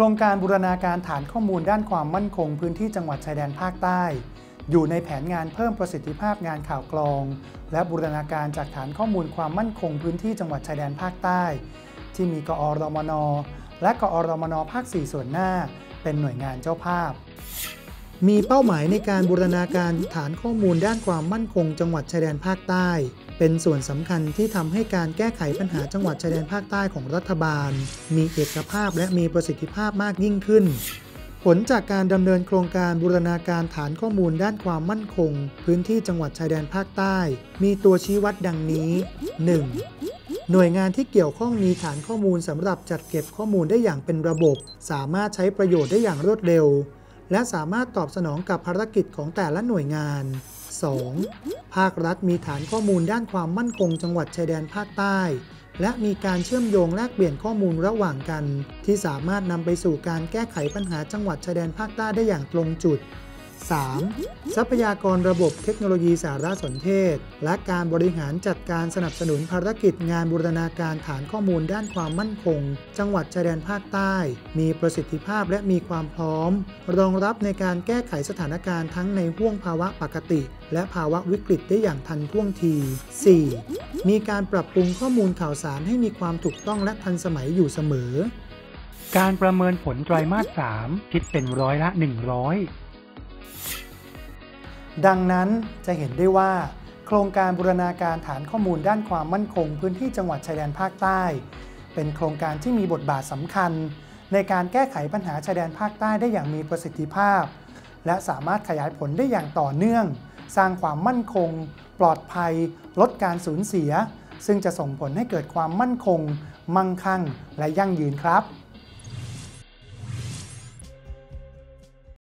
รงการบูรณาการฐานข้อมูลด้านความมั่นคงพื้นที่จังหวัดชายแดนภาคใต้อยู่ในแผนงานเพิ่มประสิทธิภาพงานข่าวกรองและบูรณาการจากฐานข้อมูลความมั่นคงพื้นที่จังหวัดชายแดนภาคใต้ที่มีกอรมนและกอรมนภาค 4 ส่วนหน้าเป็นหน่วยงานเจ้าภาพมีเป้าหมายในการบูรณาการฐานข้อมูลด้านความมั่นคงจังหวัดชายแดนภาคใต้เป็นส่วนสำคัญที่ทำให้การแก้ไขปัญหาจังหวัดชายแดนภาคใต้ของรัฐบาลมีเอกภาพและมีประสิทธิภาพมากยิ่งขึ้นผลจากการดำเนินโครงการบูรณาการฐานข้อมูลด้านความมั่นคงพื้นที่จังหวัดชายแดนภาคใต้มีตัวชี้วัดดังนี้ 1. หน่วยงานที่เกี่ยวข้องมีฐานข้อมูลสำหรับจัดเก็บข้อมูลได้อย่างเป็นระบบสามารถใช้ประโยชน์ได้อย่างรวดเร็วและสามารถตอบสนองกับภารกิจของแต่ละหน่วยงาน 2. ภาครัฐมีฐานข้อมูลด้านความมั่นคงจังหวัดชายแดนภาคใต้และมีการเชื่อมโยงแลกเปลี่ยนข้อมูลระหว่างกันที่สามารถนำไปสู่การแก้ไขปัญหาจังหวัดชายแดนภาคใต้ได้อย่างตรงจุด 3. ทรัพยากรระบบเทคโนโลยีสารสนเทศและการบริหารจัดการสนับสนุนภารกิจงานบูรณาการฐานข้อมูลด้านความมั่นคงจังหวัดชายแดนภาคใต้มีประสิทธิภาพและมีความพร้อมรองรับในการแก้ไขสถานการณ์ทั้งในห้วงภาวะปกติและภาวะวิกฤตได้อย่างทันท่วงที 4. มีการปรับปรุงข้อมูลข่าวสารให้มีความถูกต้องและทันสมัยอยู่เสมอการประเมินผลไตรมาส 3 คิดเป็นร้อยละ 100ดังนั้นจะเห็นได้ว่าโครงการบูรณาการฐานข้อมูลด้านความมั่นคงพื้นที่จังหวัดชายแดนภาคใต้เป็นโครงการที่มีบทบาทสำคัญในการแก้ไขปัญหาชายแดนภาคใต้ได้อย่างมีประสิทธิภาพและสามารถขยายผลได้อย่างต่อเนื่องสร้างความมั่นคงปลอดภัยลดการสูญเสียซึ่งจะส่งผลให้เกิดความมั่นคงมั่งคั่งและยั่งยืนครับ